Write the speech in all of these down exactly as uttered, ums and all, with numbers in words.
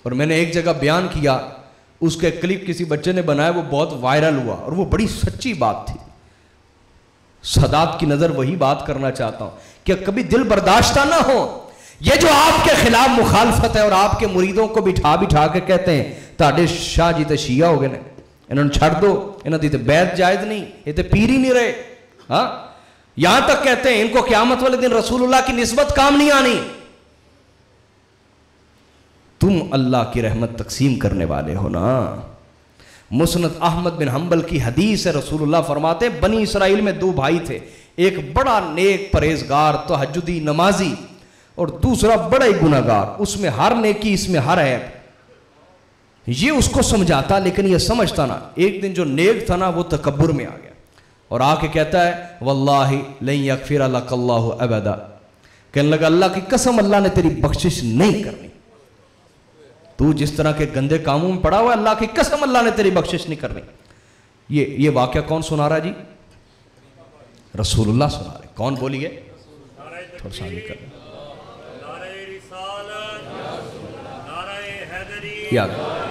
और मैंने एक जगह बयान किया, उसके क्लिप किसी बच्चे ने बनाया, वो बहुत वायरल हुआ और वो बड़ी सच्ची बात थी। सदात की नज़र वही बात करना चाहता हूं कि कभी दिल बर्दाश्त ना हो। ये जो आपके खिलाफ मुखालफत है और आपके मुरीदों को बिठा बिठा के कहते हैं ताड़े शाह जी तो शिया हो गए ने, इन्होंने छड़ दो, इन्हों की तो बैत जायज नहीं, ये तो पीर ही नहीं रहे। हाँ, यहां तक कहते हैं इनको क़यामत वाले दिन रसूलुल्लाह की निस्बत काम नहीं आनी। तुम अल्लाह की रहमत तकसीम करने वाले हो ना। मुस्नद अहमद बिन हंबल की हदीस है, रसूलुल्लाह फरमाते बनी इसराइल में दो भाई थे, एक बड़ा नेक परहेजगार तहज्जुदी नमाजी और दूसरा बड़ा ही गुनाहगार, उसमें हर नेकी इसमें हर ऐब। ये उसको समझाता लेकिन ये समझता ना। एक दिन जो नेक था ना वो तकब्बुर में आ गया और आके कहता है वल्लाहि लन यगफिर लकल्लाहु अबदा, कहने लगा अल्लाह की कसम अल्लाह ने तेरी बख्शिश नहीं करनी, तू जिस तरह के गंदे कामों में पड़ा हुआ है, अल्लाह की कसम अल्लाह ने तेरी बख्शिश नहीं करनी। ये ये वाकया कौन सुना रहा जी? रसूलुल्लाह सुना रहे। कौन बोलिए? थोड़ा सा कर याद।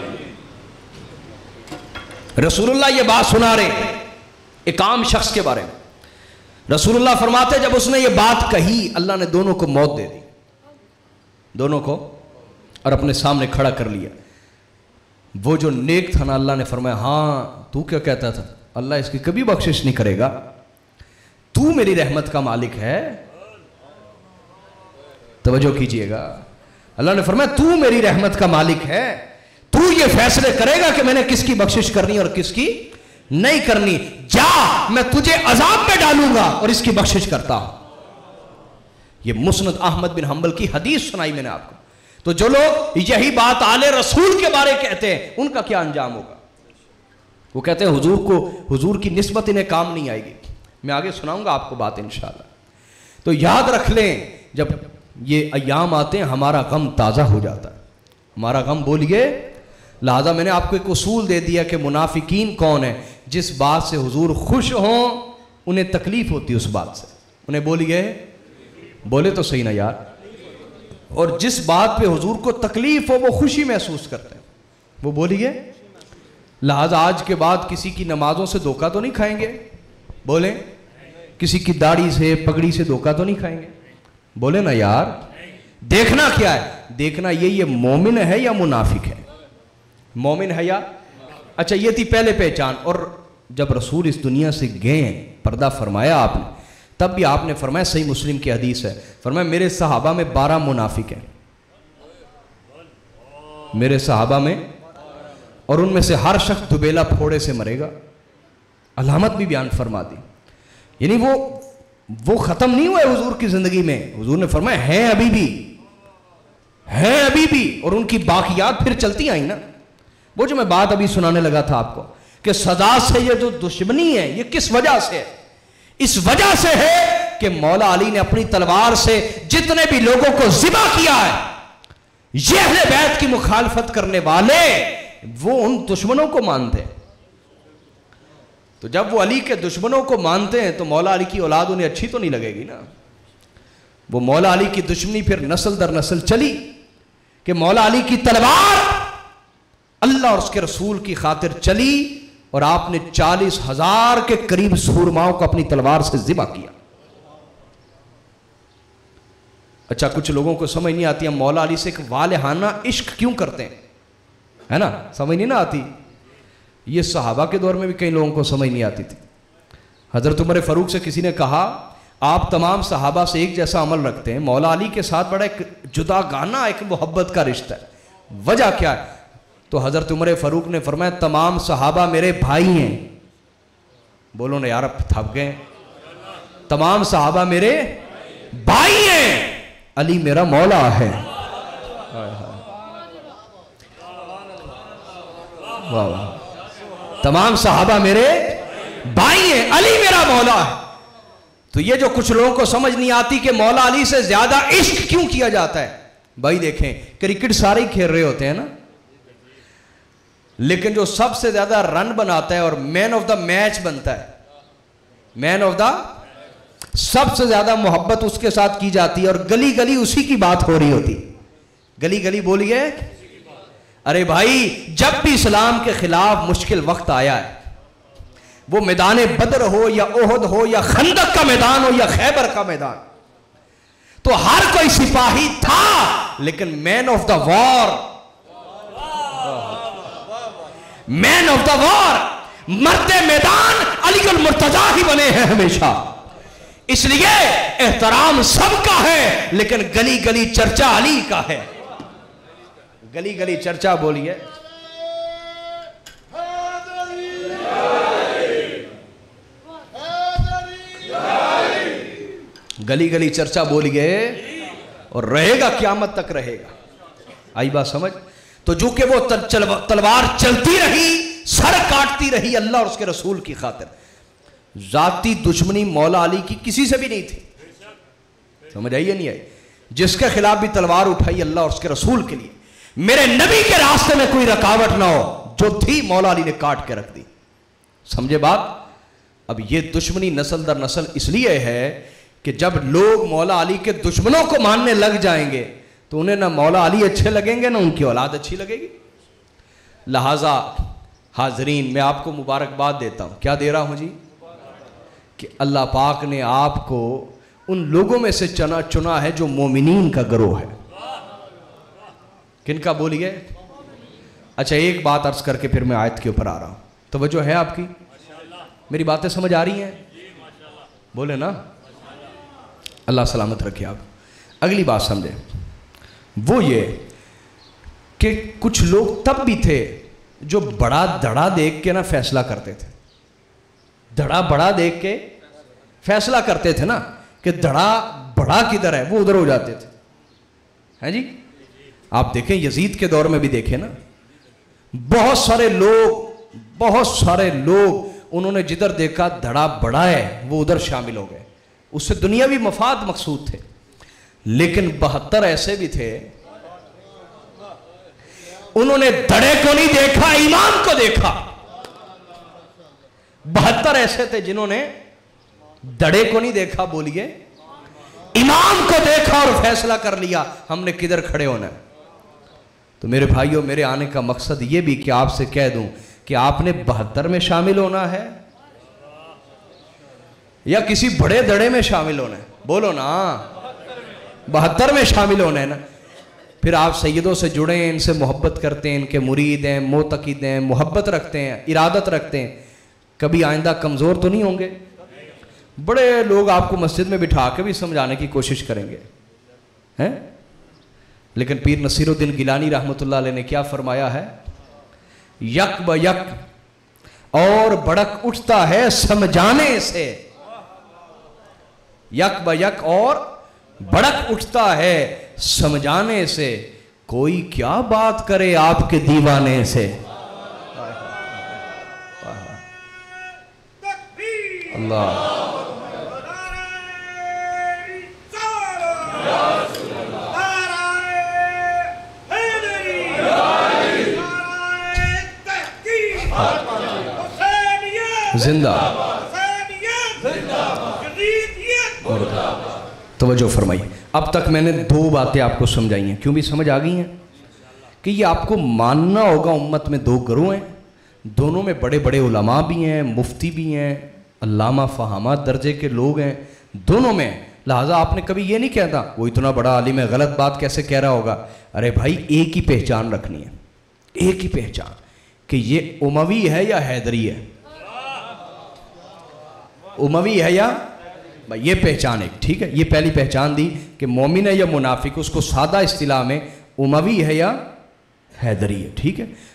रसूलुल्लाह ये बात सुना रहे एक आम शख्स के बारे में। रसूलुल्लाह फरमाते जब उसने ये बात कही अल्लाह ने दोनों को मौत दे दी, दोनों को, और अपने सामने खड़ा कर लिया। वो जो नेक था ना, अल्लाह ने फरमाया हाँ तू क्या कहता था, अल्लाह इसकी कभी बख्शिश नहीं करेगा, तू मेरी रहमत का मालिक है। तवज्जो कीजिएगा, अल्लाह ने फरमाया तू मेरी रहमत का मालिक है, तू ये फैसले करेगा कि मैंने किसकी बख्शिश करनी और किसकी नहीं करनी। जा, मैं तुझे अजाब में डालूंगा और इसकी बख्शिश करता हूं। ये मुस्नद अहमद बिन हंबल की हदीस सुनाई मैंने आपको। तो जो लोग यही बात आले रसूल के बारे कहते हैं उनका क्या अंजाम होगा? वो कहते हैं हुजूर को, हुजूर की निस्बत इन्हें काम नहीं आएगी। मैं आगे सुनाऊंगा आपको बात इंशाअल्लाह। तो याद रख लें जब ये अय्याम आते हैं हमारा गम ताज़ा हो जाता है, हमारा गम बोलिए। लिहाजा मैंने आपको एक उसूल दे दिया कि मुनाफिकीन कौन है। जिस बात से हुजूर खुश हों उन्हें तकलीफ होती है उस बात से, उन्हें बोलिए, बोले तो सही ना यार। और जिस बात पे हुजूर को तकलीफ हो वो खुशी महसूस करते हैं, वो बोलिए। लिहाजा आज के बाद किसी की नमाजों से धोखा तो नहीं खाएंगे, बोले। किसी की दाढ़ी से पगड़ी से धोखा तो नहीं खाएंगे, बोले ना यार। देखना क्या है? देखना ये ये मोमिन है या मुनाफिक है, मोमिन है या, अच्छा ये थी पहले पहचान। और जब रसूल इस दुनिया से गए, पर्दा फरमाया आपने, तब भी आपने फरमाया, सही मुस्लिम की हदीस है, फरमाया मेरे सहाबा में बारह मुनाफिक हैं, मेरे सहाबा में, और उनमें से हर शख्स दुबेला फोड़े से मरेगा। अलामत भी बयान फरमा दी, यानी वो वो खत्म नहीं हुए हुजूर की जिंदगी में। हुजूर ने फरमाया हैं अभी भी, हैं अभी भी, और उनकी बाकियात फिर चलती आई ना। वो जो मैं बात अभी सुनाने लगा था आपको कि सजा से ये जो दुश्मनी है ये किस वजह से है? इस वजह से है कि मौला अली ने अपनी तलवार से जितने भी लोगों को ज़िबा किया है, ये अहले बैत की मुखालफत करने वाले वो उन दुश्मनों को मानते हैं। तो जब वो अली के दुश्मनों को मानते हैं तो मौला अली की औलाद उन्हें अच्छी तो नहीं लगेगी ना। वो मौला अली की दुश्मनी फिर नस्ल दर नस्ल चली कि मौला अली की तलवार अल्लाह और उसके रसूल की खातिर चली और आपने चालीस हजार के करीब सूरमाओं को अपनी तलवार से ज़िबा किया। अच्छा, कुछ लोगों को समझ नहीं आती हम मौला अली से एक वालिहाना इश्क क्यों करते हैं, है ना, समझ नहीं ना आती। ये सहाबा के दौर में भी कई लोगों को समझ नहीं आती थी। हजरत उमर फारूक से किसी ने कहा आप तमाम सहाबा से एक जैसा अमल रखते हैं, मौला अली के साथ बड़ा एक जुदा गाना, एक मोहब्बत का रिश्ता है, वजह क्या है? तो हजरत उमर फारूक ने फरमाया तमाम सहाबा मेरे भाई हैं। बोलो ना यार, अब थक गए। तमाम सहाबा मेरे भाई हैं, अली मेरा मौला है। वाह वाह, तमाम सहाबा मेरे भाई हैं, अली मेरा मौला है। तो ये जो कुछ लोगों को समझ नहीं आती कि मौला अली से ज्यादा इश्क क्यों किया जाता है। भाई देखें, क्रिकेट सारे ही खेल रहे होते हैं ना, लेकिन जो सबसे ज्यादा रन बनाता है और मैन ऑफ द मैच बनता है, मैन ऑफ द, सबसे ज्यादा मोहब्बत उसके साथ की जाती है और गली गली उसी की बात हो रही होती। गली गली बोलिए, अरे भाई, जब भी इस्लाम के खिलाफ मुश्किल वक्त आया है, वो मैदान बदर हो या ओहद हो या खंदक का मैदान हो या खैबर का मैदान, तो हर कोई सिपाही था, लेकिन man of the war, man of the war, मर्दे मैदान अलीगुल मुर्तजा ही बने हैं हमेशा। इसलिए एहतराम सबका है, लेकिन गली गली चर्चा अली का है। गली गली चर्चा बोलिए। गली गली चर्चा बोलिए, और रहेगा, क्यामत तक रहेगा। आई बात समझ? तो जो कि वो तल, तलवार चलती रही, सर काटती रही अल्लाह और उसके रसूल की खातिर। जाती दुश्मनी मौला अली की किसी से भी नहीं थी, समझ आई या नहीं आई? जिसके खिलाफ भी तलवार उठाई अल्लाह और उसके रसूल के लिए, मेरे नबी के रास्ते में कोई रुकावट ना हो, जो थी मौला अली ने काट के रख दी। समझे बात? अब ये दुश्मनी नस्ल दर नस्ल इसलिए है कि जब लोग मौला अली के दुश्मनों को मानने लग जाएंगे तो उन्हें ना मौला अली अच्छे लगेंगे ना उनकी औलाद अच्छी लगेगी। लिहाजा हाजरीन, मैं आपको मुबारकबाद देता हूं। क्या दे रहा हूं जी? कि अल्लाह पाक ने आपको उन लोगों में से चुना चुना है जो मोमिनीन का गिरोह है। किनका बोलिए? अच्छा, एक बात अर्ज करके फिर मैं आयत के ऊपर आ रहा हूं। तवज्जो है आपकी? मेरी बातें समझ आ रही हैं? बोले ना। अल्लाह सलामत रखे आप। अगली बात समझे, वो ये कि कुछ लोग तब भी थे जो बड़ा धड़ा देख के ना फैसला करते थे। धड़ा बड़ा देख के फैसला करते थे ना कि धड़ा बड़ा किधर है, वो उधर हो जाते थे। हैं जी? आप देखें, यजीद के दौर में भी देखें ना, बहुत सारे लोग बहुत सारे लोग उन्होंने जिधर देखा धड़ा बड़ा है वो उधर शामिल हो गए। उससे दुनियावी मफाद मकसूद थे। लेकिन बहत्तर ऐसे भी थे, उन्होंने धड़े को नहीं देखा, ईमान को देखा। बहत्तर ऐसे थे जिन्होंने धड़े को नहीं देखा, बोलिए, ईमान को देखा और फैसला कर लिया हमने किधर खड़े होना है। तो मेरे भाइयों, मेरे आने का मकसद यह भी कि आपसे कह दूं कि आपने बहत्तर में शामिल होना है या किसी बड़े धड़े में शामिल होना है? बोलो ना। बहत्तर में शामिल होना है ना। फिर आप सैयदों से जुड़े हैं, इनसे मोहब्बत करते हैं, इनके मुरीद हैं, मोतकीद हैं, मोहब्बत रखते हैं, इरादत रखते हैं, कभी आइंदा कमज़ोर तो नहीं होंगे। बड़े लोग आपको मस्जिद में बिठा के भी समझाने की कोशिश करेंगे, हैं? लेकिन पीर नसीरुद्दीन गिलानी रहमतुल्लाह अलैह ने क्या फरमाया है? यक ब यक और भड़क उठता है समझाने से। यक ब यक और भड़क उठता है समझाने से, कोई क्या बात करे आपके दीवाने से। अल्लाह जिंदा। तवज्जो फरमाई। अब तक मैंने दो बातें आपको समझाई हैं, क्यों भी समझ आ गई हैं कि ये आपको मानना होगा। उम्मत में दो गिरोह हैं, दोनों में बड़े बड़े उलमा भी हैं, मुफ्ती भी हैं, अल्लामा फहामा दर्जे के लोग हैं दोनों में। लिहाजा आपने कभी ये नहीं कहता वो इतना बड़ा आलिम है, गलत बात कैसे कह रहा होगा। अरे भाई, एक ही पहचान रखनी है, एक ही पहचान कि ये उमवी है या हैदरी है, उमवी है या भाई, ये पहचान एक, ठीक है। ये पहली पहचान दी कि मोमिन है या मुनाफिक, उसको सादा इस्तिलाह में उमवी है या हैदरी है, ठीक है।